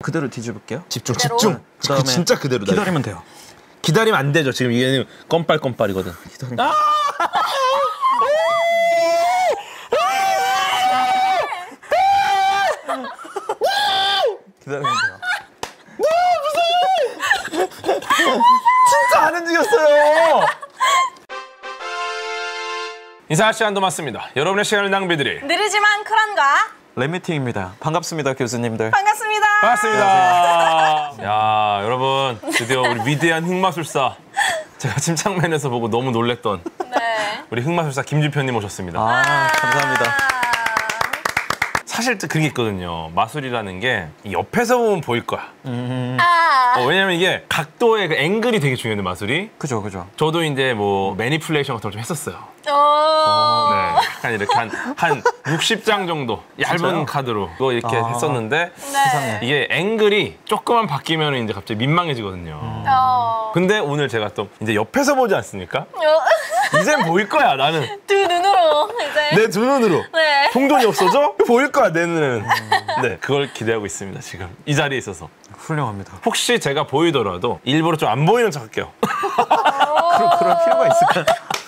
그대로 뒤집을게요. 집중, 그대로? 집중. 그다음에 진짜 그대로다. 기다리면 돼요. 기다리면 안 되죠. 지금 이게 껌빨껌빨이거든. 기다리면. 기다리면 돼요. 진짜 안 움직였어요. 인사 시간도 맞습니다. 여러분의 시간을 낭비드릴 느리지만 쿨한가? 랩미팅입니다. 반갑습니다, 교수님들. 반갑습니다. 반갑습니다. 야, 여러분 드디어 우리 위대한 흑마술사 제가 침착맨에서 보고 너무 놀랬던 네. 우리 흑마술사 김준표님 오셨습니다. 감사합니다. 사실 그게 있거든요. 마술이라는 게 옆에서 보면 보일 거야. 왜냐면 이게 각도의 그 앵글이 되게 중요한데 마술이. 그죠, 그죠. 저도 이제 뭐 매니플레이션 같은 걸 좀 했었어요. 네, 약간 이렇게 한 60장 정도 얇은 진짜요? 카드로 그거 이렇게 했었는데 네. 이게 앵글이 조금만 바뀌면 이제 갑자기 민망해지거든요. 근데 오늘 제가 또 이제 옆에서 보지 않습니까? 이젠 보일 거야 나는. 두 눈으로 이제. 내 두 눈으로. 네. 동전이 없어져? 보일 거야 내 눈에는. 네, 그걸 기대하고 있습니다 지금 이 자리에 있어서. 훌륭합니다. 혹시 제가 보이더라도 일부러 좀 안 보이는 척 할게요. 그럴 필요가 있을까요?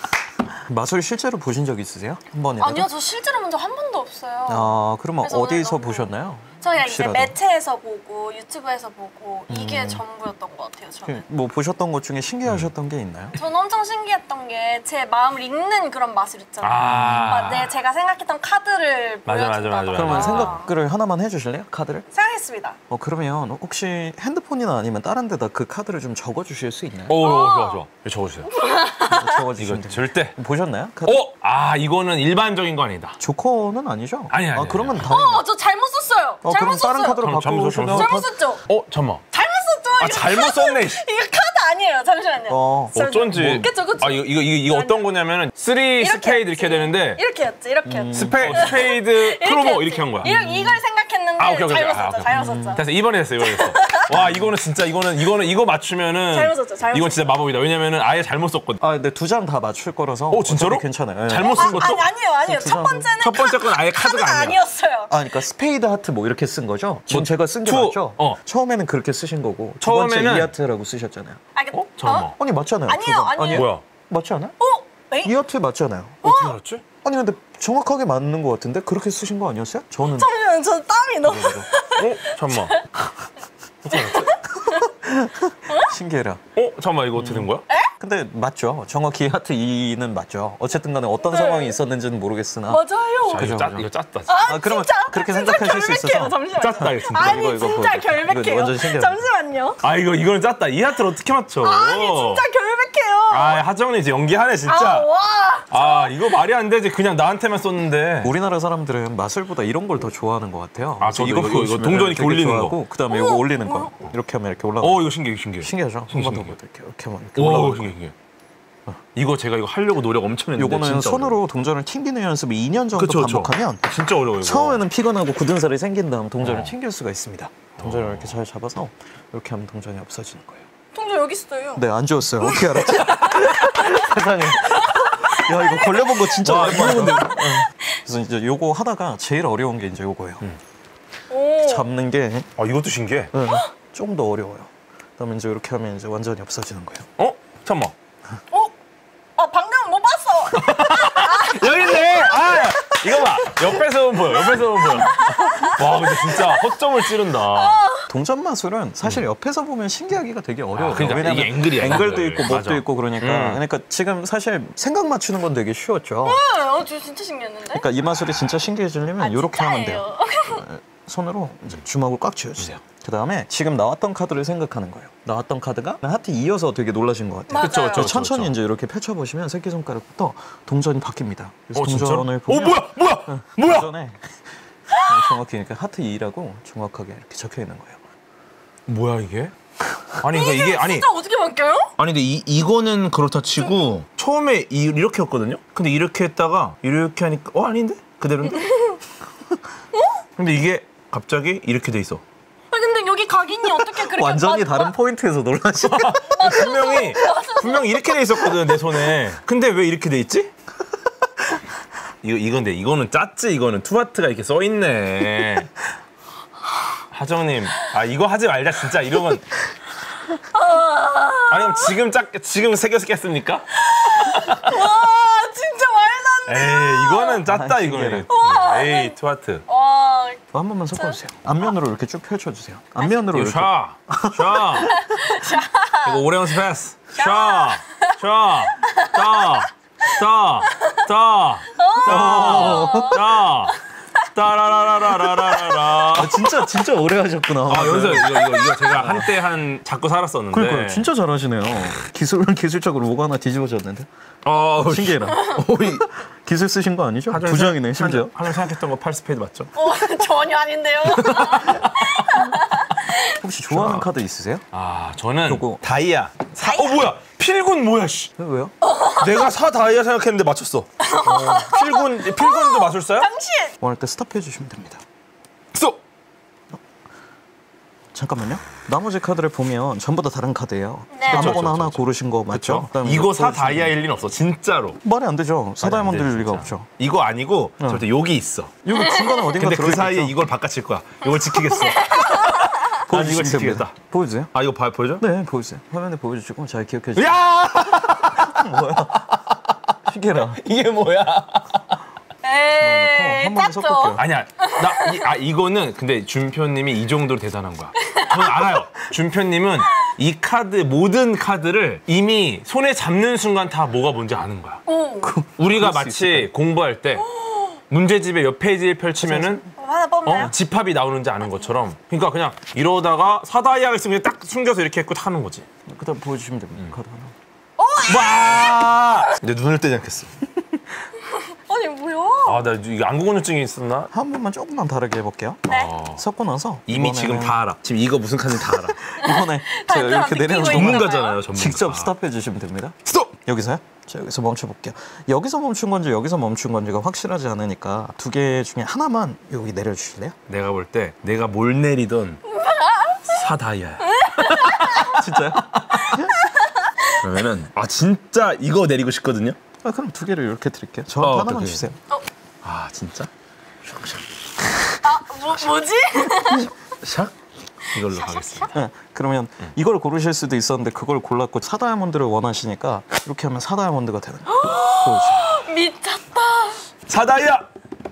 마술 실제로 보신 적 있으세요? 한 번이라도? 아니요, 저 실제로 본 적 한 번도 없어요. 그러면 그래서 어디서 오늘 너무- 보셨나요? 저희가 이제 혹시라도. 매체에서 보고 유튜브에서 보고 이게 전부였던 것 같아요, 저는. 뭐 보셨던 것 중에 신기하셨던 게 있나요? 저는 엄청 신기했던 게 제 마음을 읽는 그런 마술 있잖아요. 아. 제가 생각했던 카드를 맞아, 맞아, 보여준다거나. 맞아. 그러면 생각을 하나만 해주실래요? 카드를? 생각했습니다. 그러면 혹시 핸드폰이나 아니면 다른 데다 그 카드를 좀 적어주실 수 있나요? 오, 좋아 좋아. 이거 적어주세요. 이거 적어주시면 돼요. 절대. 보셨나요? 카드? 이거는 일반적인 거 아니다. 조커는 아니죠? 아니, 아니, 그러면 아니. 다행이에요. 저 잘못 썼어요. 그럼 잘못 썼어요. 다른 카드로 잘못 바꾸시면 썼어요? 잘못 썼죠? 잠깐만. 잘못 썼죠? 아, 이거 잘못 카드- 썼네. 이거 카드 아니에요. 잠시만요. 어쩐지. 그쵸, 그쵸. 이거 어떤 거냐면은 3 스페이드 이렇게 되는데 이렇게였지, 이렇게였지. 스페이드 클로버 이렇게 한 거야. 이걸 생각했는데 오케이, 오케이. 잘못 아, 썼죠. 오케이. 잘못 썼죠. 됐어. 이번에 됐어. 와, 이거는 진짜 이거 맞추면은 잘못 썼죠, 잘못 이건 진짜 마법이다. 왜냐면은 아예 잘못 썼거든. 근데 두 장 다 맞출 거라서 진짜로? 어차피 괜찮아요. 네. 잘못 쓴 것도? 아니에요. 두 첫 장. 번째는 첫 번째 건 아예 카드가 아니야. 아니었어요. 그러니까 스페이드 하트 뭐 이렇게 쓴 거죠? 지금 뭐, 제가 쓴 게 투, 맞죠? 처음에는 그렇게 쓰신 거고 두 번째 처음에는- 이 하트라고 쓰셨잖아요. 잠깐만. 아니 맞잖아요. 아니에요, 두 번. 아니에요. 뭐야? 맞지 않아요? 에이? 이 하트 맞잖아요. 어떻게 알았지? 아니 근데 정확하게 맞는 것 같은데 그렇게 쓰신 거 아니었어요? 저는 잠시만요. 저 땀이 너무. 잠깐만. 신기해라. 잠깐만. 이거 어떻게 된 거야? 근데 맞죠. 정확히 하트 2는 맞죠. 어쨌든 간에 어떤 상황이 있었는지는 모르겠으나. 맞아요. 자, 그죠, 이거 짰다. 그러면 진짜? 그렇게 진짜 생각하실 수 결백해요. 있어서. 잠시만요. 짰다, 이거 진짜. 아니 이거 진짜 보여줘. 결백해요. 이거 완전 신기하다. 잠시만요. 이거는 짰다. 이 하트를 어떻게 맞춰? 아니 진짜 결백해요. 하정이 이제 연기하네 진짜. 와. 이거 말이 안 되지. 그냥 나한테만 썼는데. 우리나라 사람들은 마술보다 이런 걸 더 좋아하는 것 같아요. 저도 이거 이거 보여주시면 동전 이렇게 되게 올리는 좋아하고, 그다음에 이거 올리는 거. 이렇게 하면 이렇게 올라가. 이거 신기해. 신기하죠? 한 번 더 신기해. 보여드릴게요. 이렇게 하면 이렇게 오, 올라가. 신기해. 이거 제가 이거 하려고 노력 엄청 했는데. 요거는 진짜 손으로 동전을 튕기는 연습을 2년 정도 그쵸. 반복하면 진짜 어려워요. 이거. 처음에는 피곤하고 굳은 살이 생긴 다음 동전을 튕길 수가 있습니다. 동전을 이렇게 잘 잡아서 이렇게 하면 동전이 없어지는 거예요. 동전 여기 있어요. 네, 안 주웠어요. 어떻게 알았지? 세상에. 야, 이거 걸려본 거 진짜 오랜만이다. 그래서 이제 요거 하다가 제일 어려운 게 이제 요거예요. 잡는 게 이것도 신기해. 좀 더 어려워요. 그다음에 이제 이렇게 하면 이제 완전히 없어지는 거예요. 잠깐만. 방금 못 봤어. 여기 있네. 이거 봐. 옆에서 보여. 와, 근데 진짜 허점을 찌른다. 동전 마술은 사실 옆에서 보면 신기하기가 되게 어려워요. 그러니까 왜냐면 이게 앵글이야, 앵글도 앵글. 있고 뭣도 맞아. 있고 그러니까 지금 사실 생각 맞추는 건 되게 쉬웠죠. 저 진짜 신기했는데. 그러니까 이 마술이 진짜 신기해지려면 이렇게 하면 돼요. 진짜예요. 손으로 이제 주먹을 꽉 쥐어주세요. 그 다음에 지금 나왔던 카드를 생각하는 거예요. 나왔던 카드가 하트 2여서 되게 놀라신 것 같아요. 맞아요. 그쵸. 천천히 이제 이렇게 펼쳐보시면 새끼손가락부터 동전이 바뀝니다. 그래서 진짜로? 동전을 보면 뭐야? 동전에 정확히 이렇게 하트 2라고 정확하게 이렇게 적혀 있는 거예요. 뭐야 이게? 아니 이게 아니 진짜 어떻게 바뀌어요? 아니 근데 이거는 그렇다 치고 처음에 이렇게였거든요. 근데 이렇게 했다가 이렇게 하니까 아닌데 그대로인데. 근데 이게 갑자기 이렇게 돼 있어. 근데 여기 각인이 어떻게 그렇게 완전히 다른 포인트에서 놀라시네. 분명히 이렇게 돼 있었거든 내 손에. 근데 왜 이렇게 돼 있지? 이거는 짰지. 이거는 투하트가 이렇게 써 있네. 하정님, 이거 하지 말자 진짜 이러면. 아니 그럼 지금 새겨서 깼습니까? 와 진짜 말도 안 돼. 에이 이거는 짰다 이거는. 에이 투하트. 와 한 번만 섞어주세요. 앞면으로 이렇게 쭉 펼쳐주세요. 앞면으로 이거 이렇게. 샤. 이거 오래 연습했어. 샤. 따라라라라라라. 진짜 오래 하셨구나. 연습 이거 제가 한때 잡고 살았었는데. 그러니까 진짜 잘하시네요. 기술적으로 뭐가 하나 뒤집어졌는데. 신기해라. 기술 쓰신 거 아니죠? 두 장이네 심지어. 하나 생각했던 거 8스페이드 맞죠? 전혀 아닌데요. 혹시 좋아하는 카드 있으세요? 저는 요거. 다이아. 뭐야? 필군 뭐야? 씨. 왜요? 내가 다이아 생각했는데 맞췄어. 필군도 마술사야? 당신. 원할 때 스탑해 주시면 됩니다. 쏘. 잠깐만요. 나머지 카드를 보면 전부 다 다른 카드예요. 네. 아무거나 하나 고르신 거 맞죠? 그다음에 이거 이거 다이아일 리는 없어. 진짜로. 말이 안 되죠. 사다이아몬드일 안 돼, 리가 진짜. 없죠. 이거 아니고 절대 여기 있어. 이거 중간에 어딘가 근데 그 사이에 들어있겠죠? 이걸 바꿔칠 거야. 이걸 지키겠어. 보여주시면 이거 지키겠다. 됩니다. 보여주세요. 이거 보여줘? 네, 보여주세요. 화면에 보여주시고 잘 기억해 주세요. 야! 시계라. 이게 뭐야? 에이 한 번만 짰죠. 섞을게요. 아니야. 이거는 근데 준표님이 이 정도로 대단한 거야. 저는 알아요. 준표님은 이 모든 카드를 이미 손에 잡는 순간 다 뭐가 뭔지 아는 거야. 우리가 마치 공부할 때 문제집의 몇 페이지를 펼치면은 하나 뽑나요? 집합이 나오는지 아는 것처럼. 그러니까 그냥 이러다가 사다이아가 있으면 그냥 딱 숨겨서 이렇게 했고 하는 거지. 그다음 보여주시면 됩니다. 카드 하나. 와! 근데 눈을 떼지 않겠어. 아니 뭐야? 나 이거 안구건조증이 있었나? 한 번만 조금만 다르게 해볼게요. 네. 섞고 나서 이미 이번에는 지금 다 알아. 지금 이거 무슨 카드인지 다 알아. 이번에 제가 이렇게 느끼고 내려놓은 있는 동안 전문가잖아요, 전문가. 직접 스탑해 주시면 됩니다. 스톱! 여기서요? 자, 여기서 멈춰볼게요. 여기서 멈춘 건지 여기서 멈춘 건지가 확실하지 않으니까 두 개 중에 하나만 여기 내려주실래요? 내가 볼 때 내가 뭘 내리던 사다이아야. 진짜요? 그러면은 진짜 이거 내리고 싶거든요. 그럼 두 개를 이렇게 드릴게요. 저한테 하나만 어떡해. 주세요. 진짜? 뭐지? 샥? 이걸로 가겠습니다. 네, 그러면 이걸 고르실 수도 있었는데 그걸 골랐고 사다이아몬드를 원하시니까 이렇게 하면 사다이아몬드가 되는 거예요. 보여주세요. 미쳤다. 사다이아!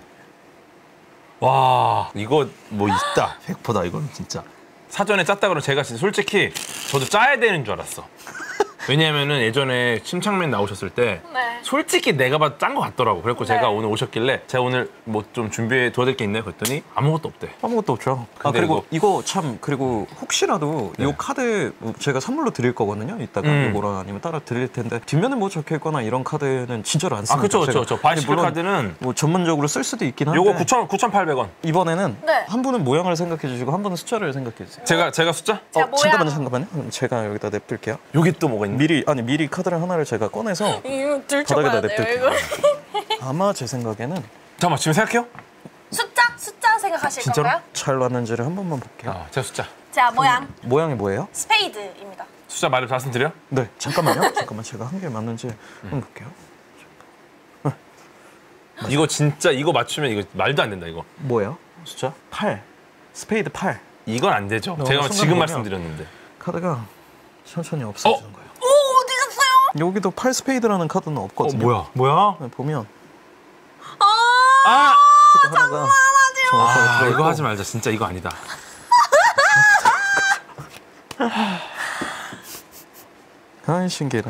와, 이거 뭐 있다. 100%다 이거는 진짜. 사전에 짰다 그러면 제가 진짜 솔직히 저도 짜야 되는 줄 알았어. 왜냐면은 예전에 침착맨 나오셨을 때 네. 솔직히 내가 봐도 짠 거 같더라고. 그래서 네. 제가 오늘 오셨길래 제가 오늘 뭐 좀 준비해 도와드릴 게 있나요? 그랬더니 아무것도 없대. 아무것도 없죠. 근데 그리고 이거 참 그리고 혹시라도 이 카드 제가 선물로 드릴 거거든요. 이따가 이거랑 아니면 따라 드릴 텐데 뒷면에 뭐 적혀 있거나 이런 카드는 진짜로 안 씁니다. 그렇죠. 바이시클 물론 카드는 뭐 전문적으로 쓸 수도 있긴 한데 요거 9,800원. 이번에는 네. 한 분은 모양을 생각해 주시고 한 분은 숫자를 생각해 주세요. 제가 숫자? 제가 모양. 잠깐만요. 그럼 제가 여기다 냅둘게요. 여기 또 뭐가 있니? 미리 카드를 하나를 제가 꺼내서 이거 바닥에다 들춰봐야 돼요 냅둘게요. 이거. 아마 제 생각에는 잠깐만 지금 생각해요? 숫자 생각하실 진짜로? 건가요? 잘 왔는지를 한 번만 볼게요. 제가 숫자. 자 모양 모양이 뭐예요? 스페이드입니다. 숫자 말씀드려? 네, 잠깐만요. 잠깐만 제가 한 개 맞는지 한번 볼게요. 이거 진짜 이거 맞추면 이거 말도 안 된다 이거. 뭐예요? 숫자? 8. 스페이드 8. 이건 안 되죠. 제가 순간 지금 보면 말씀드렸는데. 카드가 천천히 없어지는 거예요. 오 어디 갔어요? 여기도 8 스페이드라는 카드는 없거든요. 뭐야? 네, 보면 아! 카드 하나가 정확하게 들어있고 이거 하지 말자. 진짜 이거 아니다. 아이 신기해라.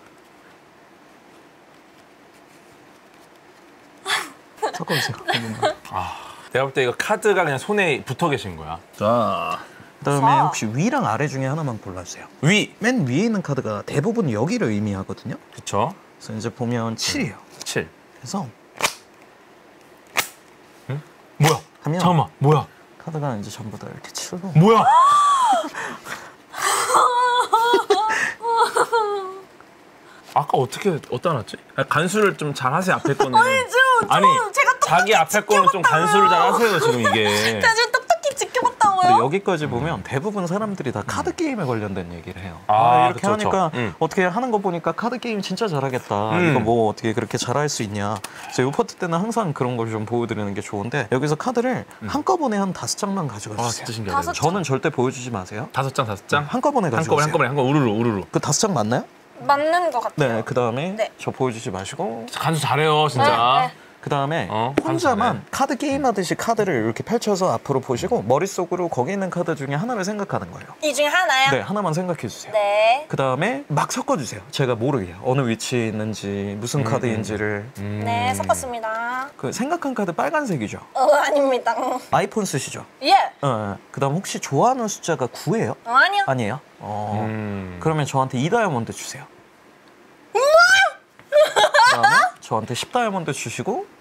섞어주세요. 내가 볼 때 이거 카드가 그냥 손에 붙어 계신 거야. 자, 그다음에 혹시 위랑 아래 중에 하나만 골라주세요. 위. 맨 위에 있는 카드가 대부분 여기를 의미하거든요. 그쵸? 그래서 이제 보면 7이에요. 7. 그래서 뭐야? 하면 잠깐만. 뭐야? 카드가 이제 전부 다 이렇게 7로 뭐야? 아까 어디다 놨지? 간수를 좀 잘 하세요, 앞에 거는. 제가 아니, 자기 앞에 거는 좀 간수를 잘 하세요, 지금 이게. 제가 지금 똑똑히 지켜봤다고요. 근데 여기까지 보면 대부분 사람들이 다 카드 게임에 관련된 얘기를 해요. 이렇게 그렇죠. 하니까 어떻게 하는 거 보니까 카드 게임 진짜 잘하겠다. 이거 뭐 어떻게 그렇게 잘할 수 있냐. 그래서 이 파트 때는 항상 그런 걸 좀 보여드리는 게 좋은데 여기서 카드를 한꺼번에 한 5장만 가져가 주세요. 진짜 신기하다. 저는 절대 보여주지 마세요. 5장? 한꺼번에 가져가 주세요. 한꺼번에 우르르. 그 5장 맞나요? 맞는 것 같아요. 네, 그 다음에 네. 저 보여주지 마시고 간수 잘해요, 진짜. 네. 그 다음에 간수 혼자만 잘해. 카드 게임 하듯이 카드를 이렇게 펼쳐서 앞으로 보시고 머릿속으로 거기 있는 카드 중에 하나를 생각하는 거예요. 이 중에 하나요? 네, 하나만 생각해 주세요. 네. 그 다음에 막 섞어주세요. 제가 모르게 어느 위치에 있는지 무슨 카드인지를. 네, 섞었습니다. 그 생각한 카드 빨간색이죠. 아닙니다. 아이폰 쓰시죠? 예. 그 다음 혹시 좋아하는 숫자가 9예요? 아니요. 아니에요? 그러면 저한테 2다이아몬드 주세요. 그다음에 저한테 10다이아몬드 주시고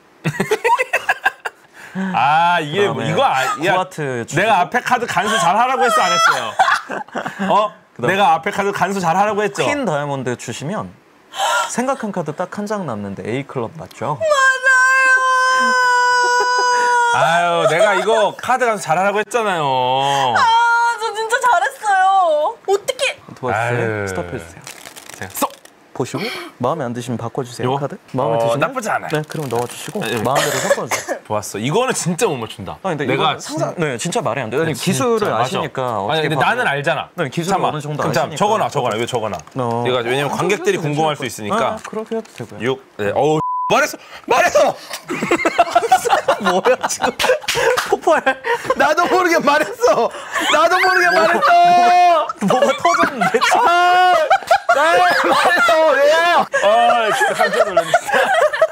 이게 그다음에 이거 야, 9하트 주시고 내가 앞에 카드 간수 잘하라고 했어, 안 했어요? 내가 앞에 카드 간수 잘하라고 했죠? 퀸 다이아몬드 주시면 생각한 카드 딱 한 장 남는데 A클럽 맞죠? 아유, 내가 이거 카드 간수 잘하라고 했잖아요. 저 진짜 잘했어요. 어떻게? 도와주세요. 아유. 스톱해주세요. 제가 쏙! 보시고 마음에 안 드시면 바꿔주세요. 요거? 카드. 마음에 드시면 나쁘지 않아요. 네, 그럼 넣어주시고 네. 마음대로 섞어주세요. 좋았어. 이거는 진짜 못 맞춘다. 근데 내가 이거 상상 네 진짜 말이 안 돼요. 아니, 진짜, 기술을 맞아. 아시니까 어떻게 근데 봐도- 나는 알잖아. 네, 기술을 잠깐만. 어느 정도 그럼 아시니까. 적어놔. 왜 적어놔? 어. 내가 왜냐면 관객들이 궁금할 수 있으니까. 그렇게 해도 되고요. 6. 네. 어우, 말했어. 뭐야 지금 폭발. 나도 모르게 말했어. 뭐가 터졌는데? 말했어. 왜요? 진짜 깜짝 놀랐네. 진짜.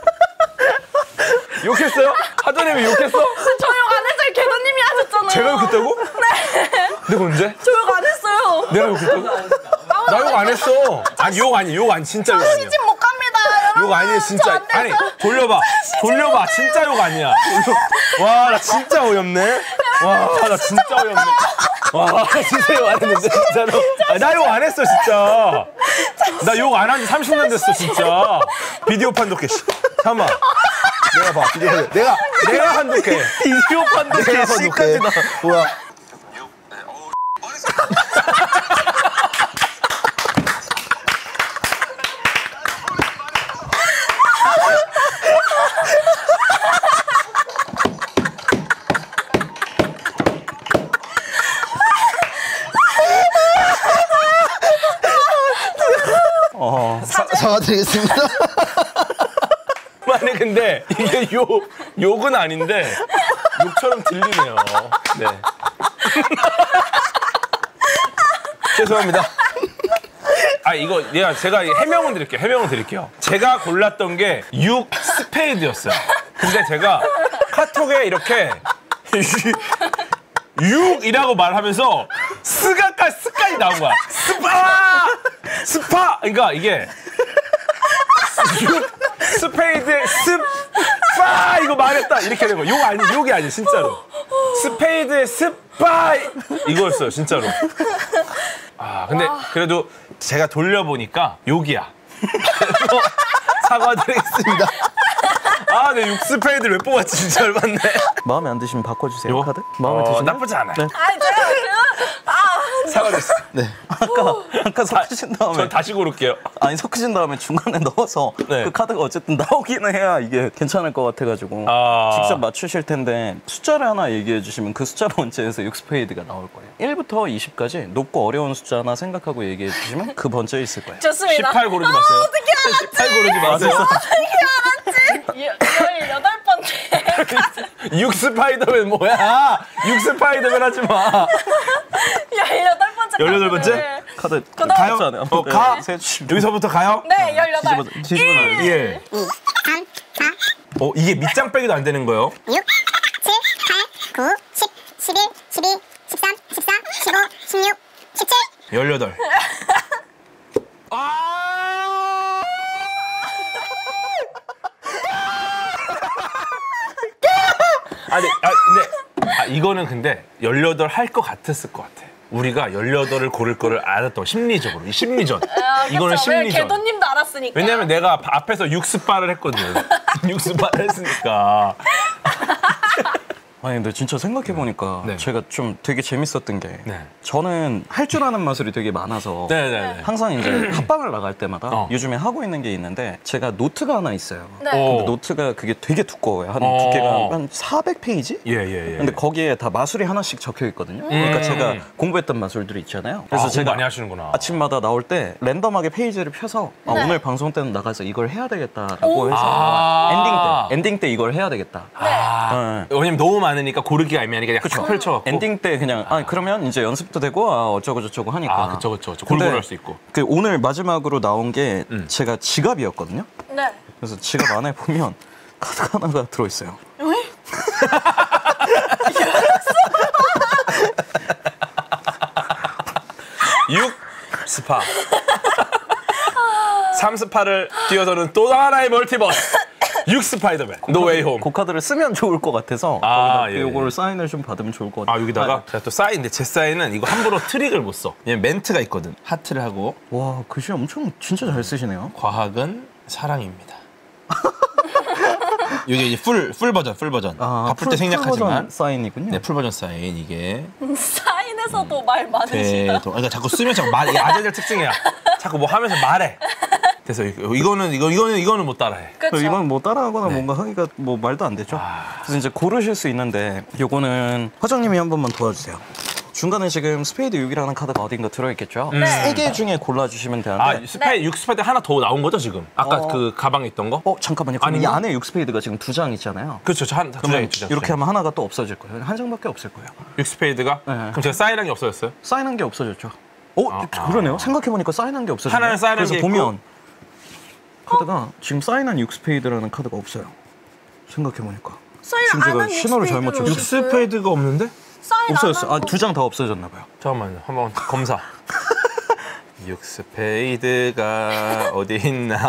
욕했어요? 하더님이 욕했어? 저 욕 안 했어요. 개도님이 하셨잖아요. 제가 욕했다고? 네. 내가 언제? 저 욕 안 했어요. 내가 욕했다고? 나 욕 안 했어. 아니 욕 아니. 진짜 욕 아니야. 시집 못 갑니다. 여러분. 욕 아니에요 진짜. 저안 돼서. 아니 돌려봐. 진짜 욕 아니야. 와, 나 진짜 어이없네. 와, 나 진짜 어이없네. 와, 나 진짜 욕 안 했는데 진짜로. 나 욕 안 했어 진짜. 나 욕 안 한 지 30년 됐어 진짜. 비디오 판독해. 잠깐만. 내가 봐. 비디오 판독. 내가 판독해. 비디오 판독해. C까지 나. 뭐야? 사과드리겠습니다. 아니 근데 이게 욕은 아닌데 욕처럼 들리네요. 네. 죄송합니다. 이거 제가 해명은 드릴게요. 제가 골랐던 게 6 스페이드였어요. 근데 제가 카톡에 이렇게 6이라고 말하면서 스까지 나온 거야. 스파. 그러니까 이게 6 스페이드에 스파 이거 말했다 이렇게 된 거. 욕이 아니 진짜로. 스페이드에 스파 이거였어요 진짜로. 근데 그래도 제가 돌려보니까 욕이야. 그래서 사과드리겠습니다. 내 6 스페이드를 왜 뽑았지 진짜 열받네. 마음에 안 드시면 바꿔주세요. 이거? 카드. 마음에 드시면 나쁘지 않아요. 네. 사과드렸어. 네. 아까 섞으신 다음에 저 다시 고를게요. 아니 섞으신 다음에 중간에 넣어서 네. 그 카드가 어쨌든 나오기는 해야 이게 괜찮을 것 같아가지고 직접 맞추실 텐데 숫자를 하나 얘기해 주시면 그 숫자로 번째에서 6 스페이드가 나올 거예요. 1부터 20까지 높고 어려운 숫자 하나 생각하고 얘기해 주시면 그 번째에 있을 거예요. 좋습니다. 18 고르지 마세요. 어떻게 알았지? 18 고르지 마세요. 어떻게 알았지? 18번째. 6 스파이더맨 뭐야? 6 스파이더맨 하지 마. 18번째. 18번째? 카드 가요? 숫자 안에 가? 세 주시면 여기서부터 가요? 네, 18. 뒤집어 놔요. 예. 3, 4, 이게 밑장 빼기도 안 되는 거예요? 6, 7, 8, 9, 10, 11, 12, 13, 14, 15, 16, 17. 18. 이거는 근데 18 할 것 같았을 것 같아. 우리가 18을 고를 거를 알았던 심리적으로. 이 심리전. 이거는 심리전. 개도님도 알았으니까. 왜냐면 내가 앞에서 6스파를 했거든. 6스파를 했으니까. 아니 근데 진짜 생각해보니까 네. 제가 좀 되게 재밌었던 게 네. 저는 할 줄 아는 마술이 되게 많아서 네네네. 항상 이제 합방을 나갈 때마다 어. 요즘에 하고 있는 게 있는데 제가 노트가 하나 있어요. 네. 근데 노트가 그게 되게 두꺼워요. 한 두께가 한 400페이지? 예예예. 근데 거기에 다 마술이 하나씩 적혀 있거든요. 그러니까 제가 공부했던 마술들이 있잖아요. 그래서 제가 많이 하시는구나. 아침마다 나올 때 랜덤하게 페이지를 펴서 아, 네. 오늘 방송 때는 나가서 이걸 해야 되겠다라고 해서 엔딩 때 이걸 해야 되겠다. 네. 왜냐면 너무 많으니까 고르기가 애매하니까 약간 그쵸. 쫙 펼쳐갖고. 엔딩 때 그냥 그러면 이제 연습도 되고 어쩌고 저쩌고 하니까. 그쵸. 근데 골고루 할 수 있고. 그 오늘 마지막으로 나온 게 제가 지갑이었거든요. 네. 그래서 지갑 안에 보면 카드 하나가 들어있어요. 육 스파. 3스파를 뛰어서는 또 하나의 멀티버스. 6 스파이더맨. 노웨이 홈. 그 카드를 쓰면 좋을 것 같아서 거기다 요거를 사인을 좀 받으면 좋을 것 같아요. 여기다가 제가 또 사인인데 제 사인은 이거 함부로 트릭을 못 써. 얘 멘트가 있거든. 하트를 하고 와 글씨 엄청 진짜 잘 쓰시네요. 과학은 사랑입니다. 이게 이제 풀 버전. 바쁠 때 생략하지만. 사인이군요. 네, 풀 버전 사인 이게. 사인에서도 말 많으시다. 그러니까 자꾸 쓰면 자꾸 말. 이게 아재들 특징이야. 자꾸 뭐 하면서 말해. 그래서 이거는 못 따라해. 그쵸? 이건 뭐 따라하거나 네. 뭔가 하기가 뭐 말도 안 되죠. 그래서 이제 고르실 수 있는데 요거는 화정님이 한 번만 도와주세요. 중간에 지금 스페이드 6이라는 카드가 어딘가 들어있겠죠? 네. 3개 중에 골라주시면 되는데 6 스파이드 하나 더 나온 거죠 지금? 아까 그 가방에 있던 거? 잠깐만요. 그럼 이 아닌가? 안에 6스페이드가 지금 2장 있잖아요. 그렇죠. 두 장이 그러면 두 장. 이렇게 하면 하나가 또 없어질 거예요. 한 장밖에 없을 거예요. 6 스페이드가? 네. 그럼 제가 사인한 게 없어졌어요? 사인한 게 없어졌죠. 그러네요. 생각해보니까 사인한 게 없어졌네요. 하나는 사인한 그래서 게 있고. 보면 카드가 지금 사인한 6스페이드라는 카드가 없어요. 생각해보니까. 사인 지금 안 제가 한 신호를 잘못 줬어요. 6 스페이드가 없는데? 사인 없어졌어요. 안 한 2장 다 없어졌나 봐요. 잠깐만요. 한번 검사. 6 스페이드가 어디 있나?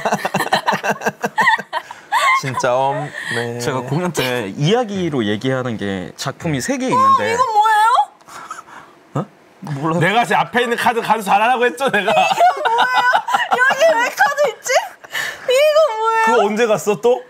진짜 없네. 제가 공연 때 이야기로 얘기하는 게 작품이 3개 있는데 이건 뭐예요? 몰라요. 내가 제 앞에 있는 카드 간수 잘하라고 했죠, 내가. 여기 왜 카드 있지? 이거 뭐예요? 그거 언제 갔어 또?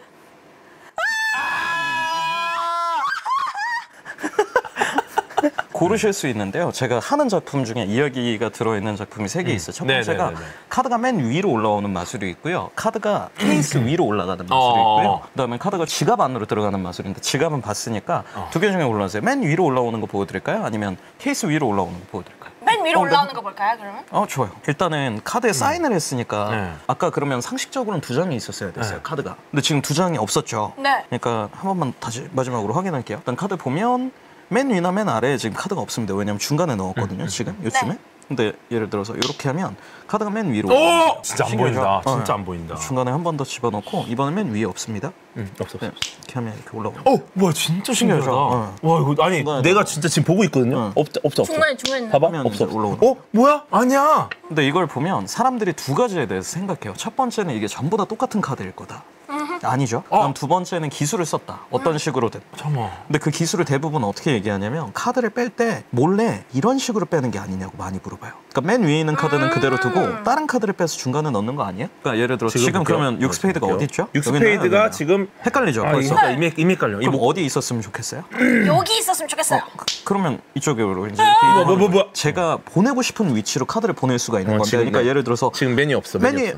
고르실 수 있는데요. 제가 하는 작품 중에 이야기가 들어있는 작품이 3개 있어요. 첫 번째가 네네네네. 카드가 맨 위로 올라오는 마술이 있고요. 카드가 케이스 위로 올라가는 마술이 있고요. 그다음에 카드가 지갑 안으로 들어가는 마술인데 지갑은 봤으니까 2개 중에 골라주세요. 맨 위로 올라오는 거 보여드릴까요? 아니면 케이스 위로 올라오는 거 보여드릴까요? 맨 위로 올라오는 거 볼까요, 그러면? 좋아요. 일단은 카드에 사인을 했으니까 네. 아까 그러면 상식적으로는 2장이 있었어야 됐어요. 카드가. 근데 지금 2장이 없었죠. 네. 그러니까 한 번만 다시 마지막으로 확인할게요. 일단 카드 보면 맨 위나 맨 아래에 지금 카드가 없습니다. 왜냐면 중간에 넣었거든요. 지금 요쯤에. 네. 근데 예를 들어서 이렇게 하면 카드가 맨 위로 오! 올라가요. 진짜 안 신기하죠? 보인다. 진짜 안 보인다. 중간에 한 번 더 집어넣고 이번엔 맨 위에 없습니다. 없어. 네, 이렇게 하면 이렇게 올라오고. 뭐야 진짜 신기하다. 신기하죠? 와 이거 아니 중간에 내가 진짜 지금 보고 있거든요. 없어. 중간에 봐봐. 하면 없어. 이제 올라오는 뭐야? 아니야. 근데 이걸 보면 사람들이 2가지에 대해서 생각해요. 첫 번째는 이게 전부 다 똑같은 카드일 거다. 아니죠. 그럼 2번째는 기술을 썼다. 어떤 식으로든. 잠깐만. 근데 그 기술을 대부분 어떻게 얘기하냐면 카드를 뺄 때 몰래 이런 식으로 빼는 게 아니냐고 많이 물어봐요. 그러니까 맨 위에 있는 카드는 그대로 두고 다른 카드를 빼서 중간에 넣는 거 아니에요? 그러니까 예를 들어 지금 볼게요. 그러면 6스페이드가 어디 있죠? 6 스페이드가 지금 헷갈리죠. 벌써. 이미 헷갈려. 그럼 어디 있었으면 좋겠어요? 여기 있었으면 좋겠어요. 그러면 이쪽으로 이제 이렇게 뭐. 제가 보내고 싶은 위치로 카드를 보낼 수가 있는 건데 지금 그러니까 예를 들어서 지금 메뉴 없어.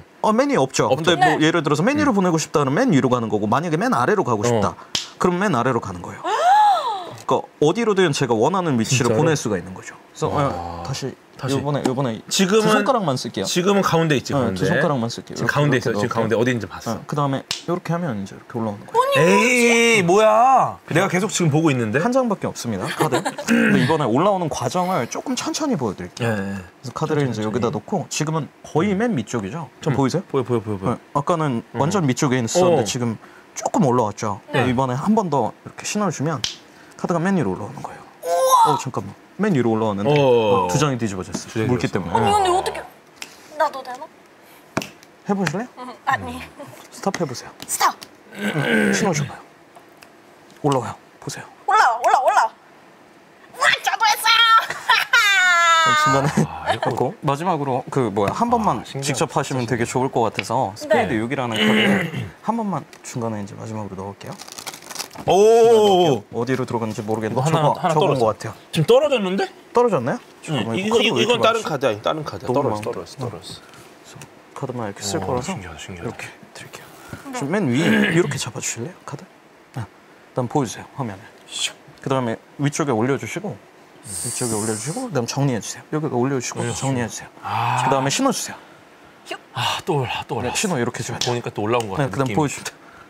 메뉴 없죠. 근데 뭐 네. 예를 들어서 맨 위로 보내고 싶다면 맨 위로 가는 거고 만약에 맨 아래로 가고 싶다. 그럼 맨 아래로 가는 거예요. 그러니까 어디로든 제가 원하는 위치로 진짜로? 보낼 수가 있는 거죠. 그래서 다시 요번에 지금은- 두 손가락만 쓸게요. 지금은 가운데 있지. 가운데. 두 손가락만 쓸게요. 지금 이렇게, 가운데 이렇게 있어. 지금 넣을게요. 가운데 어디인지 봤어. 그 다음에 이렇게 하면 이제 이렇게 올라오는 거예요. 에이 뭐야? 내가 계속 지금 보고 있는데. 한 장밖에 없습니다. 카드. 근데 이번에 올라오는 과정을 조금 천천히 보여드릴게요. 예. 그래서 카드를 이제 여기다 놓고 지금은 거의 맨 밑쪽이죠. 보이세요? 보여. 네, 아까는 완전 밑쪽에 있었는데 어. 지금 조금 올라왔죠. 네. 이번에 한 번 더 이렇게 신호를 주면 카드가 맨 위로 올라오는 거예요. 잠깐만. 맨 위로 올라왔는데 어. 2장이 뒤집어졌어요. 장이 물기 뒤집어졌어. 때문에. 아니 근데 어떻게 나도 되나? 해보실래요? 아니 스탑 해보세요. 스탑. 신호 줘봐요. 올라와요. 보세요. 올라. 저도 했어요. 중간에 했고 마지막으로 그 뭐야 한 번만 신기하다. 직접 하시면 되게 좋을 것 같아서 스페이드 6이라는 카드를 한 번만 중간에 이제 마지막으로 넣을게요. 오. 어디로 들어갔는지 모르겠는데 이거 하나 저건 떨어져. 것 같아요. 지금 떨어졌는데? 떨어졌나요? 응. 잠깐만, 이건 카드 왜 이렇게 다른 많지? 카드야. 다른 카드야. 너무 떨어졌어. 많아. 카드만 이렇게 쓸 거라서 신기하다. 이렇게 드릴게요. 좀 맨 위에 이렇게 잡아주실래요? 카드? 일단 보여주세요. 화면에. 그 다음에 위쪽에 올려주시고 그다음 정리해주세요. 여기다 올려주시고 정리해주세요. 그 다음에 신어주세요. 또 올라. 네, 신호 이렇게 줘야 돼요. 보니까 또 올라온 것 같아. 네, 그 다음 느낌이. 보여주세요.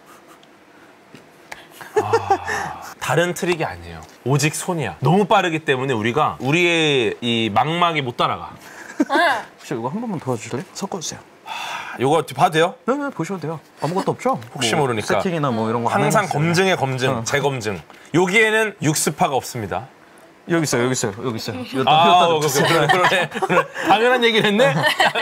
다른 트릭이 아니에요. 오직 손이야. 너무 빠르기 때문에 우리의 이 망막이 못 따라가. 혹시 이거 한 번만 도와주실래요? 섞어주세요. 이거 봐도 돼요? 네, 보셔도 돼요. 아무것도 없죠? 혹시 뭐 모르니까. 세팅이나 뭐 이런 거 안 항상 해놨어요. 검증의 검증, 재검증. 여기에는 육스파가 없습니다. 여기 있어요. 여기다 그러네. 당연한 얘기를 했네.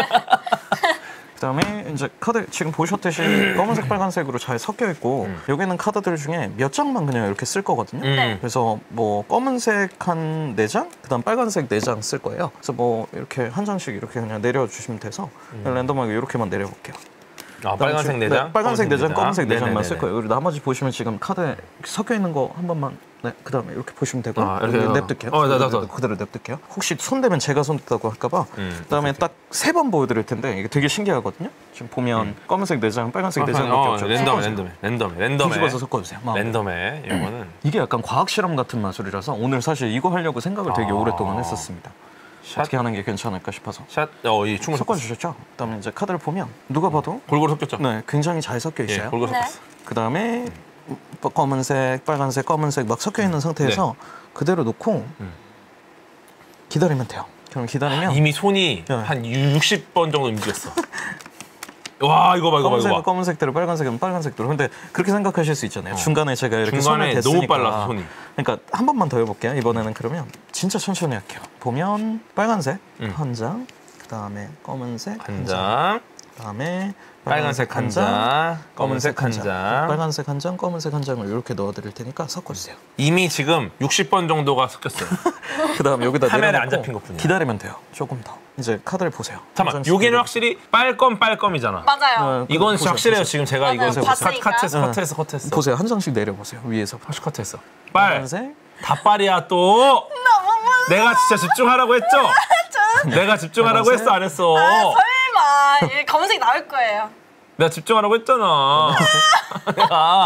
그다음에 이제 카드 지금 보셨듯이 검은색, 빨간색으로 잘 섞여 있고 여기는 카드들 중에 몇 장만 그냥 이렇게 쓸 거거든요. 그래서 뭐 검은색 한 4장, 그다음 빨간색 4장 쓸 거예요. 그래서 뭐 이렇게 한 장씩 이렇게 그냥 내려주시면 돼서 랜덤하게 이렇게만 내려볼게요. 빨간색 4장? 네, 빨간색 4장, 검은색 4장만 네네네네. 쓸 거예요. 그리고 나머지 보시면 지금 카드 섞여 있는 거 한 번만 그다음에 이렇게 보시면 되고 이렇게 냅둘게요. 그대로 냅둘게요. 혹시 손대면 제가 손댔다고 할까봐. 그다음에 딱 3번 보여드릴 텐데 이게 되게 신기하거든요. 지금 보면 검은색 4장, 빨간색 4장밖에 없죠. 랜덤에. 뒤집어서 섞어주세요. 랜덤에 이거는 이게 약간 과학 실험 같은 마술이라서 오늘 사실 이거 하려고 생각을 되게 오랫동안 했었습니다. 어떻게 하는 게 괜찮을까 싶어서. 이 충분 섞어주셨죠? 그다음에 이제 카드를 보면 누가 봐도 골고루 섞였죠? 네, 굉장히 잘 섞여 있어요. 골고루 섞였어. 그다음에 검은색, 빨간색, 검은색 막 섞여 있는 상태에서 그대로 놓고 기다리면 돼요. 그럼 기다리면 이미 손이 네. 한 60번 정도 움직였어. 와, 이거 봐. 검은색은 검은색대로, 빨간색은 빨간색대로. 근데 그렇게 생각하실 수 있잖아요. 중간에 제가 이렇게 중간에 손을 너무 댔으니까. 빨라서 손이. 그러니까 한 번만 더 해볼게요. 이번에는 그러면 진짜 천천히 할게요. 보면 빨간색 한 장, 그다음에 검은색 한 장, 그다음에 빨간색 한 장, 검은색 한 장. 빨간색 한 장, 검은색 한 장을 이렇게 넣어드릴 테니까 섞어주세요. 이미 지금 60번 정도가 섞였어요. 그다음 여기다 카메라에 내려놓고 안 잡힌 것뿐이야. 기다리면 돼요. 조금 더. 이제 카드를 보세요. 잠깐만, 여기는 확실히 빨검이잖아. 맞아요. 이건 보세요, 확실해요. 보세요. 지금 제가 맞아요. 이거 봤으니까. 커트했어. 보세요. 한 장씩 내려보세요. 위에서. 커트했어. 빨. 빨간색. 다 빨이야 또. 내가 진짜 집중하라고 했죠? 내가 집중하라고 빨간색. 했어 안 했어? 설마 이 검은색 나올 거예요. 내가 집중하라고 했잖아. 내가.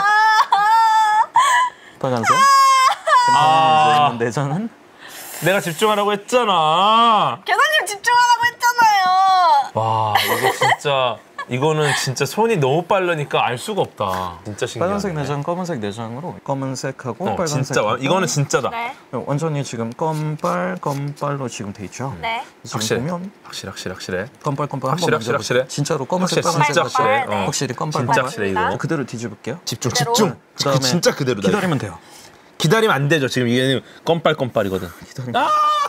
빨간색. 그다음에 이제 4장은 내가 집중하라고 했잖아. 계산님 집중하라고 했잖아요. 와, 이거는 진짜 손이 너무 빠르니까 알 수가 없다. 진짜 신기하네. 빨간색 4장, 검은색 4장으로 검은색하고 빨간색. 진짜 이거는 진짜다. 네. 완전히 지금 검빨로 지금 돼 있죠. 네. 지금 확실해. 보면 확실해. 검빨 확실해, 한번 만져보세요. 확실해. 진짜로 검은색 확실해, 빨간색 진짜 확실해. 확실해. 어. 확실히 검빨 진짜 확실해 이거. 그대로 뒤집을게요. 집중. 그다음에 진짜 그대로다. 기다리면 돼요. 기다리면 안 되죠. 지금 이게 껌빨이거든. 기다리면.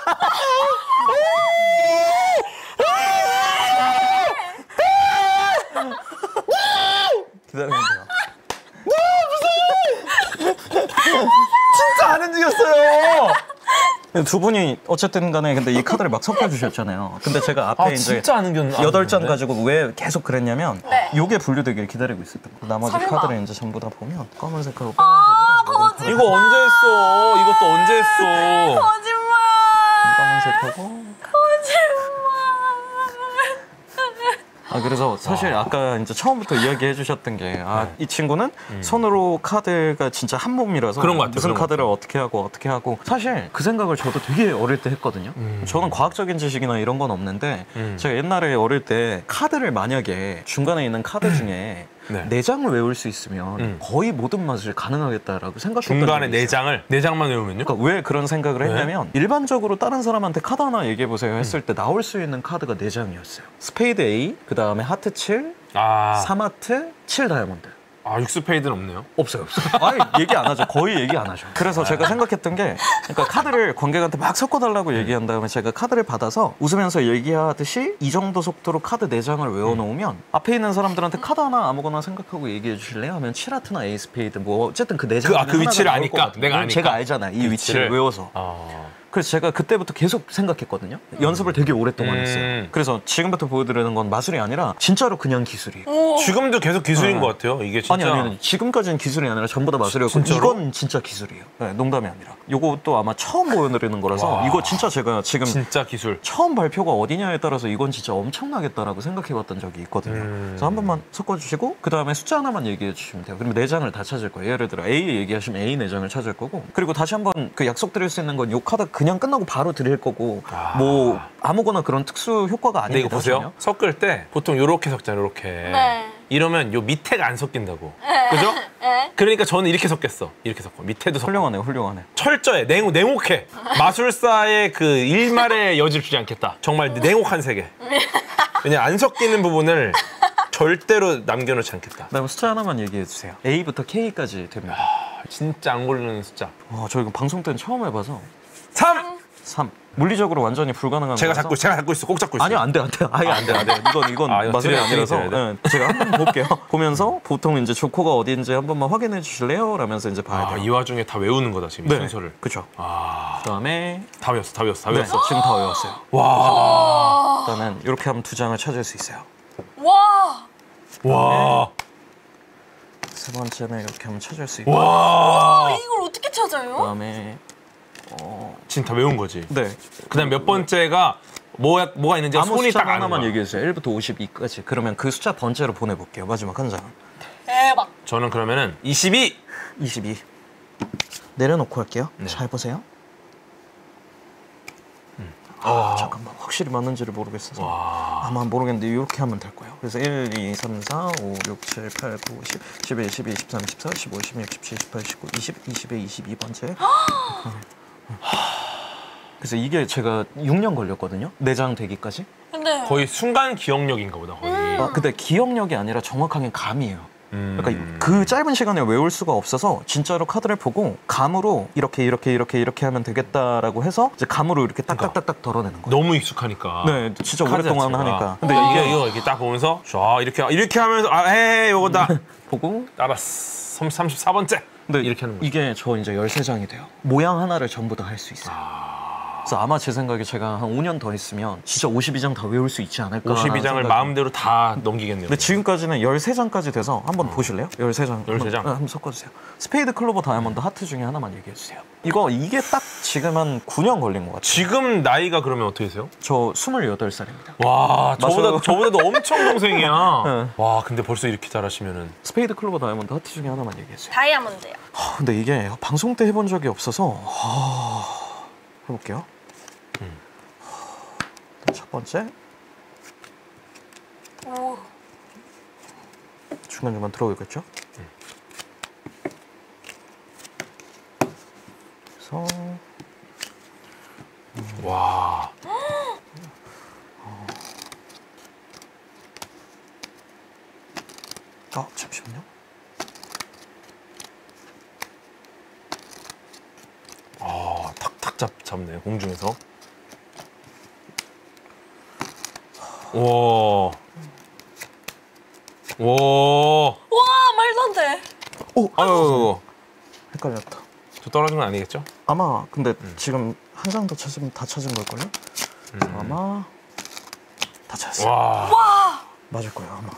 기다리면 돼요. 진짜 안 움직였어요. 두 분이 어쨌든 간에 근데 이 카드를 막 섞어주셨잖아요. 근데 제가 앞에 이제 진짜 안 움직였네. 8장 가지고 왜 계속 그랬냐면 네. 요게 분류되기를 기다리고 있었던 거예요. 나머지 설마. 카드를 이제 전부 다 보면 검은색하고 아, 빨간색으로 이거 언제 했어? 이것도 언제 했어? 거짓말. 검은색하고 그래서 사실 아까 이제 처음부터 이야기해 주셨던 게 이 친구는 손으로 카드가 진짜 한 몸이라서 그런 것 같아요, 무슨 그런 것 카드를 어떻게 하고 사실 그 생각을 저도 되게 어릴 때 했거든요. 저는 과학적인 지식이나 이런 건 없는데 제가 옛날에 어릴 때 카드를 만약에 중간에 있는 카드 중에 네. 4장을 외울 수 있으면 거의 모든 맛을 가능하겠다라고 생각했던 중간에 적이 있어요. 4장만 외우면요? 그러니까 왜 그런 생각을 했냐면 일반적으로 다른 사람한테 카드 하나 얘기해 보세요 했을 때 나올 수 있는 카드가 4장이었어요. 스페이드 A, 그 다음에 하트 7, 3하트, 7 다이아몬드. 육스페이드는 없네요. 없어요. 아예 얘기 안 하죠. 거의 얘기 안 하죠. 그래서 제가 생각했던 게 그러니까 카드를 관객한테 막 섞어달라고 얘기한 다음에 제가 카드를 받아서 웃으면서 얘기하듯이 이 정도 속도로 카드 4장을 외워놓으면 앞에 있는 사람들한테 카드 하나 아무거나 생각하고 얘기해 주실래요? 하면 7하트나 A 스페이드 뭐 어쨌든 그 4장 그 위치를 아니까, 내가 아니까. 제가 알잖아요. 이 위치를 외워서. 그래서 제가 그때부터 계속 생각했거든요. 연습을 되게 오랫동안 했어요. 그래서 지금부터 보여드리는 건 마술이 아니라 진짜로 그냥 기술이에요. 지금도 계속 기술인 것 같아요. 이게 진짜. 아니. 지금까지는 기술이 아니라 전부 다 마술이었고 이건 진짜 기술이에요. 네, 농담이 아니라. 요것도 아마 처음 보여드리는 거라서 와. 이거 진짜 제가 지금 진짜 기술. 처음 발표가 어디냐에 따라서 이건 진짜 엄청나겠다라고 생각해봤던 적이 있거든요. 그래서 한 번만 섞어주시고 그 다음에 숫자 하나만 얘기해 주시면 돼요. 그러면 4장을 다 찾을 거예요. 예를 들어 A 얘기하시면 A 4장을 찾을 거고 그리고 다시 한번 그 약속드릴 수 있는 건 요 카드 그냥 끝나고 바로 드릴 거고 뭐 아무거나 그런 특수 효과가 근데 이거 아닙니다. 보세요. 전혀. 섞을 때 보통 요렇게 섞잖아요. 요렇게. 네. 이러면 요 밑에가 안 섞인다고. 네. 그죠? 네. 그러니까 저는 이렇게 섞겠어. 이렇게 섞고 밑에도 섞고. 훌륭하네요. 훌륭하네. 철저해. 냉혹해. 마술사의 그 일말의 여지를 주지 않겠다. 정말 냉혹한 세계. 왜냐 안 섞이는 부분을 절대로 남겨놓지 않겠다. 그다음에 숫자 하나만 얘기해 주세요. A부터 K까지 됩니다. 진짜 안 고르는 숫자. 저 이거 방송 때는 처음 해봐서 3! 3. 물리적으로 완전히 불가능한 제가 거라서. 제가 잡고 있어. 꼭 잡고 있어. 아니요, 안 돼. 아예 안 돼. 이건 아, 이거 마술이 드려야 아니라서 돼, 드려야 네, 제가 한번 볼게요. 보면서 보통 이제 조커가 어디인지 한 번만 확인해 주실래요? 라면서 이제 봐야 돼요. 이 와중에 다 외우는 거다 지금 이 네, 순서를. 그쵸. 아, 그다음에 다 외웠어. 네, 지금 다 외웠어요. 와, 일단은 이렇게 하면 2장을 찾을 수 있어요. 와. 와, 세 번째는 이렇게 하면 찾을 수 있고 와. 이걸 어떻게 찾아요? 그다음에 지금 다 외운 거지. 네. 그다음 몇 번째가 뭐가 있는지 아무 손이 숫자 딱 아는 하나만 거야. 얘기해 주세요. 1부터 52까지. 그러면 그 숫자 번째로 보내볼게요. 마지막 한 장. 대박. 저는 그러면은 22. 22. 내려놓고 할게요. 잘 보세요. 잠깐만 확실히 맞는지를 모르겠어서 아마 모르겠는데 이렇게 하면 될 거예요. 그래서 1, 2, 3, 4, 5, 6, 7, 8, 9, 10, 11, 12, 13, 14, 15, 16, 17, 18, 19, 20, 20에 22번째. 그래서 이게 제가 6년 걸렸거든요. 4장 되기까지. 근데 거의 순간 기억력인가 보다 거의. 근데 기억력이 아니라 정확하게 감이에요. 그러니까 그 짧은 시간에 외울 수가 없어서 진짜로 카드를 보고 감으로 이렇게 하면 되겠다라고 해서 이제 감으로 이렇게 딱딱딱딱 덜어내는 거예요. 너무 익숙하니까. 네, 진짜 카드 오랫동안 자체가. 하니까. 근데 이거 이렇게 딱 보면서 쫙 이렇게 하면서 요거다. 보고 알았어. 34번째. 근데 이렇게 하는 거죠. 이게 저 이제 13장이 돼요. 모양 하나를 전부 다 할 수 있어요. 그래서 아마 제 생각에 제가 한 5년 더 했으면 진짜 52장 다 외울 수 있지 않을까. 52장을 마음대로 다 넘기겠네요. 근데 지금까지는 13장까지 돼서 한번 보실래요? 13장. 13장? 한번 섞어주세요. 스페이드, 클로버, 다이아몬드, 하트 중에 하나만 얘기해주세요. 이게 딱 지금 한 9년 걸린 것 같아요. 지금 나이가 그러면 어떻게 되세요? 저 28살입니다. 와, 맞아요. 저보다도 엄청 동생이야. 네. 와, 근데 벌써 이렇게 잘하시면은. 스페이드, 클로버, 다이아몬드, 하트 중에 하나만 얘기해주세요. 다이아몬드요. 근데 이게 방송 때 해본 적이 없어서 해볼게요. 첫 번째 오. 중간중간 들어오겠죠? 그래서 와. 잠시만요. 탁탁 잡네, 공중에서. 와. 와. 와, 말도 안 돼. 아유, 헷갈렸다. 저 떨어진 건 아니겠죠? 아마 근데 지금 한 장 더 찾으면 다 찾은 걸걸요? 아마 다 찾았어요. 와. 맞을 거예요 아마.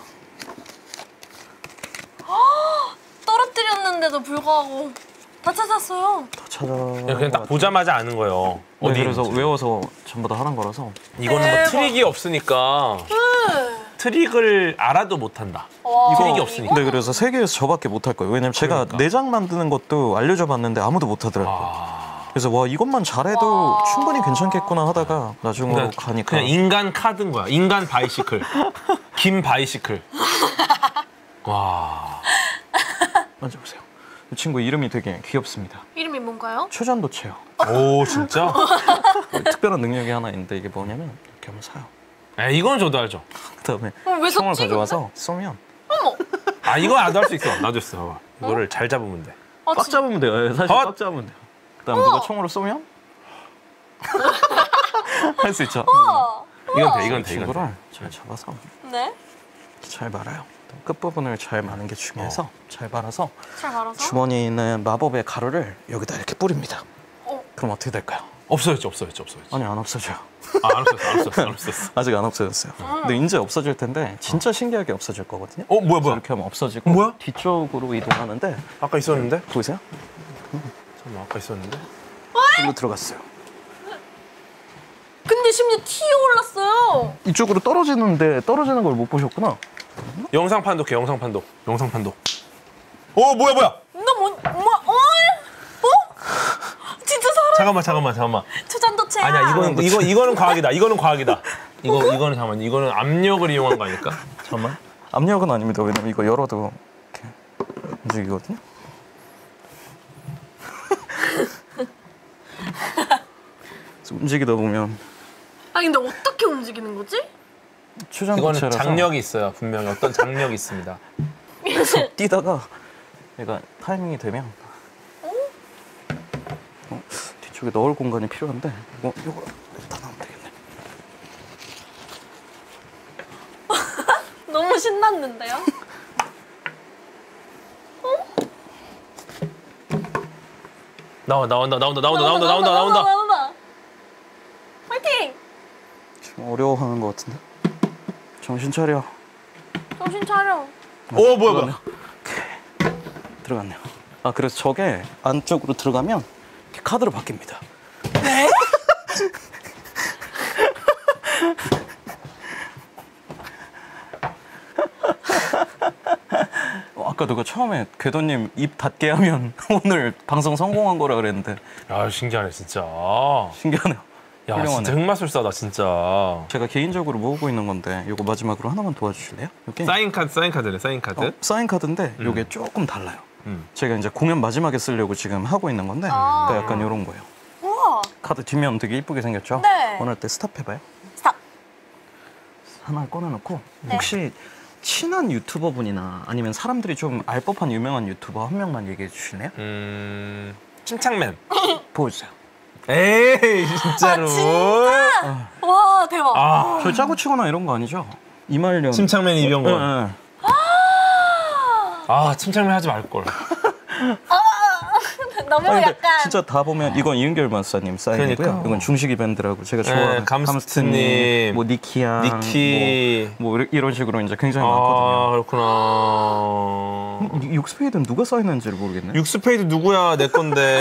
떨어뜨렸는데도 불구하고 다 찾았어요. 다 찾아. 그냥 딱 보자마자 아는 거예요. 네, 어디 그래서 있는지. 외워서 전부 다 하는 거라서. 이거는 뭐 대박. 트릭이 없으니까 트릭을 알아도 못한다. 와, 트릭이 없으니까. 네, 그래서 세계에서 저밖에 못 할 거예요. 왜냐면 제가 그러니까. 내장 만드는 것도 알려줘 봤는데 아무도 못 하더라고요. 그래서 와 이것만 잘해도 와. 충분히 괜찮겠구나 하다가 나중으로 그러니까 가니까 그냥 인간 카드인 거야. 인간 바이시클. 김 바이시클. 와. 만져보세요. 이 친구 이름이 되게 귀엽습니다. 이름이 뭔가요? 최전도체요. 오, 진짜? 특별한 능력이 하나 있는데 이게 뭐냐면 이렇게 한번 사요. 이건 저도 알죠. 그다음에 왜 총을 섞지, 가져와서 쏘면 이거 나도 할 수 있어. 나도 했어. 봐봐. 이거를 잘 잡으면 돼. 꽉 잡으면 돼요. 사실 헛! 꽉 잡으면 돼요. 그다음에 누가 총으로 쏘면 할 수 있죠. 이건 돼, 이건 돼, 이건 돼. 친구를 잘 잡아서 네. 잘 말아요. 끝부분을 잘 마는 게 중요해서 잘 말아서 잘 말아서. 주머니에 있는 마법의 가루를 여기다 이렇게 뿌립니다. 어. 그럼 어떻게 될까요? 없어졌죠. 아니 안 없어져요. 안 없어졌어. 아직 안 없어졌어요. 근데 이제 없어질 텐데 진짜 신기하게 없어질 거거든요. 뭐야? 이렇게 하면 없어지고 뭐야? 뒤쪽으로 이동하는데 아까 있었는데? 보이세요? 잠깐만, 아까 있었는데? 일로 들어갔어요. 근데 심지어 튀어 올랐어요. 이쪽으로 떨어지는데 떨어지는 걸 못 보셨구나. 영상 판독해, 영상 판독. 뭐야? 너 진짜 사람? 잠깐만. 초잔도체야. 아니야, 이거는 과학이다. 이거는 잠깐만, 이거는 압력을 이용한 거 아닐까? 잠깐만. 압력은 아닙니다. 왜냐면 이거 열어도 이렇게 움직이거든요. 그래서 움직이다 보면 근데 어떻게 움직이는 거지? 이거는 추전도체라서 장력이 있어요. 분명히 어떤 장력이 있습니다. 뛰다가 얘가 타이밍이 되면 뒤쪽에 넣을 공간이 필요한데 이거 다 넣으면 되겠네. 너무 신났는데요? 나온다. 화이팅! 지금 어려워하는 것 같은데. 정신 차려. 정신 차려. 뭐야? 들어갔네요. 그래서 저게 안쪽으로 들어가면 이렇게 카드로 바뀝니다. 아까 누가 처음에 궤도님 입 닫게 하면 오늘 방송 성공한 거라 그랬는데. 야, 신기하네, 진짜. 신기하네요. 야, 훌륭하네. 진짜 흑마술사다, 진짜. 제가 개인적으로 모으고 있는 건데 이거 마지막으로 하나만 도와주실래요? 이게 사인 카드네, 사인 카드. 사인 카드인데 이게 조금 달라요. 제가 이제 공연 마지막에 쓰려고 지금 하고 있는 건데 그러니까 약간 이런 거예요. 우와. 카드 뒷면 되게 이쁘게 생겼죠? 네. 원할 때 스탑해봐요. 스탑. 하나 꺼내놓고 네. 혹시 친한 유튜버 분이나 아니면 사람들이 좀 알 법한 유명한 유튜버 한 명만 얘기해 주실래요? 침착맨. 보여주세요. 에이, 진짜로. 진짜? 와, 대박. 저 짜고 치거나 이런 거 아니죠? 이말년. 침착맨 이병헌. 네. 침착맨 하지 말걸. 너무 근데 약간. 진짜 다 보면 이건 이은결 마스터님 사인이고요. 그러니까. 이건 중식이 밴드라고 제가 좋아하는 감스트님, 뭐 니키야, 니키. 뭐 이런 식으로 이제 굉장히 많거든요. 그렇구나. 육스페이드는 누가 사인한지를 모르겠네. 육스페이드 누구야? 내 건데.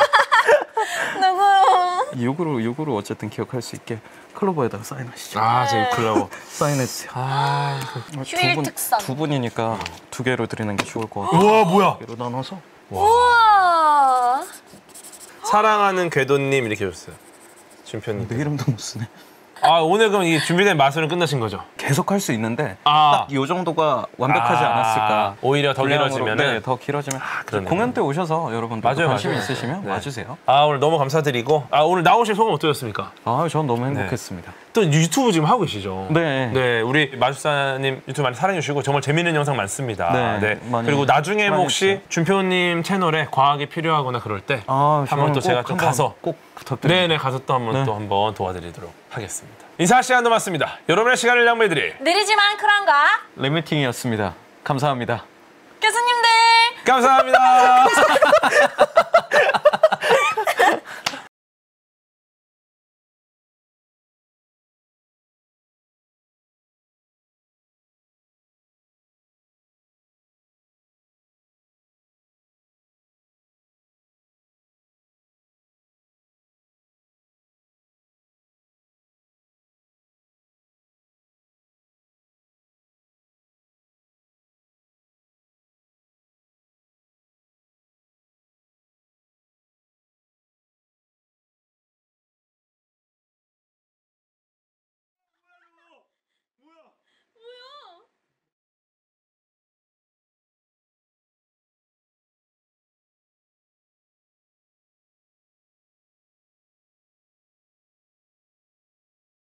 누구? 욕으로 어쨌든 기억할 수 있게 클로버에다가 사인하시죠. 제 클로버. 사인해주세요. 휴일 특선. 두 분이니까 두 개로 드리는 게 좋을 것 같아요. 우와, 뭐야? 두 개로 나눠서. 우와. 사랑하는 궤도님 이렇게 해줬어요. 준표님. 내 이름도 못 쓰네. 오늘 그럼 이 준비된 마술은 끝나신 거죠? 계속 할 수 있는데 딱 이 정도가 완벽하지 않았을까. 오히려 더 분량으로, 길어지면은. 네, 더 길어지면 그러네요. 공연 때 오셔서 여러분들 맞아요, 관심 맞아요. 있으시면 네. 와주세요. 오늘 너무 감사드리고 오늘 나오실 소감 어떠셨습니까? 전 너무 행복했습니다. 또 유튜브 지금 하고 계시죠? 네. 우리 마술사님 유튜브 많이 사랑해주시고 정말 재밌는 영상 많습니다. 네, 많이 그리고 나중에 혹시 사랑해주세요. 준표님 채널에 과학이 필요하거나 그럴 때 저는 한번 또 제가 꼭 좀 한번 가서 꼭 부탁드립니다. 네네 가서 또 한번 네. 또 한번 도와드리도록 하겠습니다. 인사 시간 남았습니다. 여러분의 시간을 양보해드릴 느리지만 쿨한가? 랩미팅이었습니다. 감사합니다. 교수님들. 감사합니다.